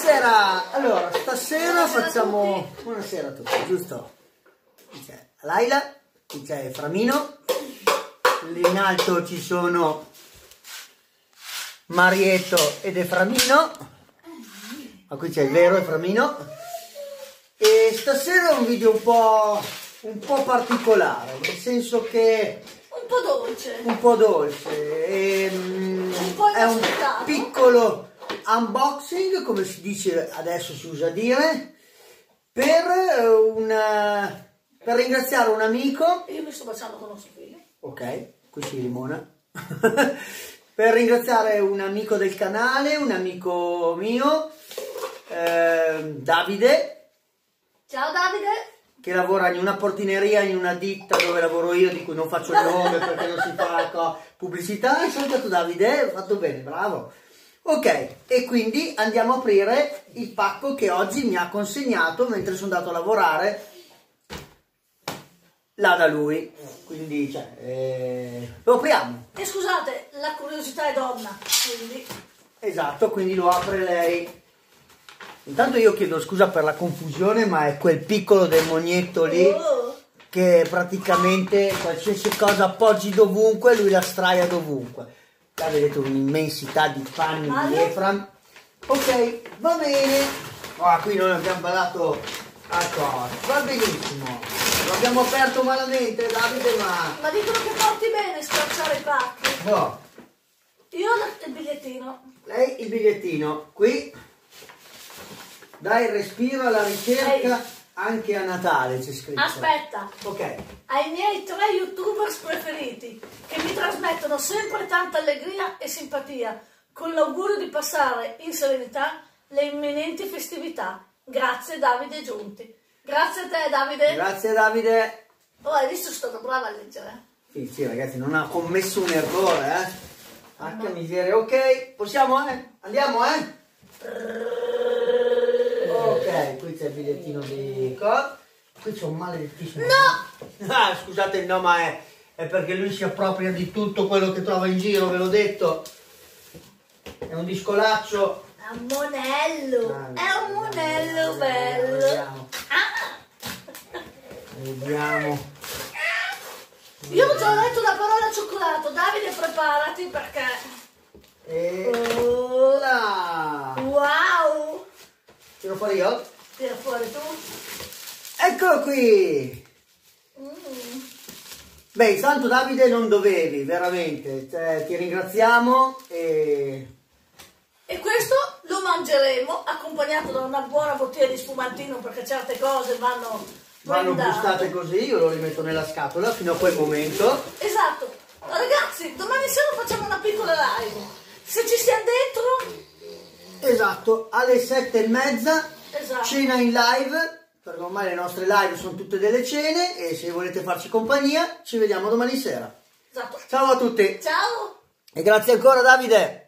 Buonasera! Allora, stasera facciamo... Buonasera a tutti, giusto? Qui c'è Laila, qui c'è Framino, lì in alto ci sono Marietto ed Eframino, ma qui c'è il vero Eframino. E stasera è un video un po' particolare, nel senso che... Un po' dolce. Un po' dolce. Un po' è un inaspettato. piccolo unboxing, come si dice adesso, si usa dire, per ringraziare un amico. Io mi sto baciando con nostro figlio. Ok, qui si limona. Per ringraziare un amico del canale, un amico mio, Davide. Ciao Davide. Che lavora in una portineria, in una ditta dove lavoro io, di cui non faccio il nome perché non si fa pubblicità. Hai salutato Davide, ho fatto bene, bravo. Ok, e quindi andiamo a aprire il pacco che oggi mi ha consegnato mentre sono andato a lavorare là da lui. Quindi, lo apriamo. E scusate, la curiosità è donna, quindi... Esatto, quindi lo apre lei. Intanto io chiedo scusa per la confusione, ma è quel piccolo demonietto lì che praticamente qualsiasi cosa appoggi dovunque, lui la straia dovunque. Là vedete un'immensità di panni di Efram. Ok, va bene. Qui non abbiamo badato a cosa. Va benissimo. Lo abbiamo aperto malamente, Davide, ma... Ma dicono che porti bene scacciare i pacchi. No. Io il bigliettino. Lei il bigliettino. Qui... Dai il respiro alla ricerca anche a Natale, c'è scritto. Aspetta. Ok. Ai miei 3 youtubers preferiti, che mi trasmettono sempre tanta allegria e simpatia, con l'augurio di passare in serenità le imminenti festività. Grazie Davide Giunti. Grazie a te Davide. Grazie Davide. Oh, hai visto, sono stata brava a leggere. Sì, ragazzi, non ha commesso un errore, H miseria. Ok, possiamo, Andiamo, Ok, qui c'è il bigliettino di qua. Qui c'è un maledettissimo. No! Scusate il no, ma è perché lui si appropria di tutto quello che trova in giro, ve l'ho detto. È un discolaccio. È un monello. È un monello bello. Vediamo. Vediamo. Io ho già detto la parola cioccolato. Davide, preparati perché... E là. Wow! Tiro fuori io? Tira fuori tu. Eccolo qui! Beh, intanto Davide non dovevi, veramente, ti ringraziamo E questo lo mangeremo accompagnato da una buona bottiglia di spumantino, perché certe cose vanno gustate così, io lo rimetto nella scatola fino a quel momento. Esatto. Ragazzi, domani sera facciamo una piccola live. Se ci stiamo dentro... Esatto, alle 7:30, Esatto. Cena in live, perché ormai le nostre live sono tutte delle cene e se volete farci compagnia ci vediamo domani sera. Esatto. Ciao a tutti Ciao! e grazie ancora Davide!